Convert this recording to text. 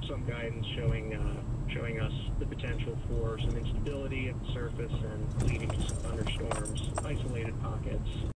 some guidance showing us the potential for some instability at the surface and leading to some thunderstorms, isolated pockets.